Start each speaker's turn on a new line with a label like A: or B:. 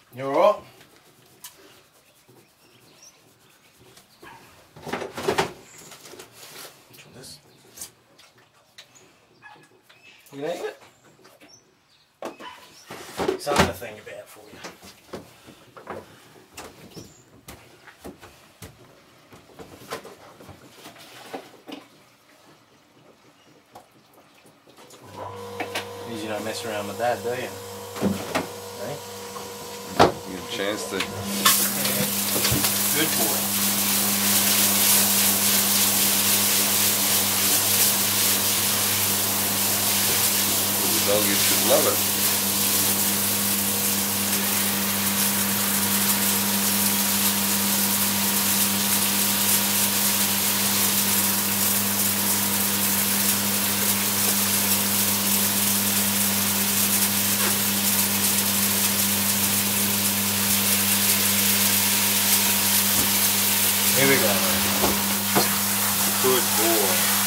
A: You alright? This. You gonna eat it? Something to think about for you. You don't mess around with that, do you? Right?
B: You get a chance to.
A: Good boy.
B: The doggies should love it.
A: Here we go.
B: Good boy.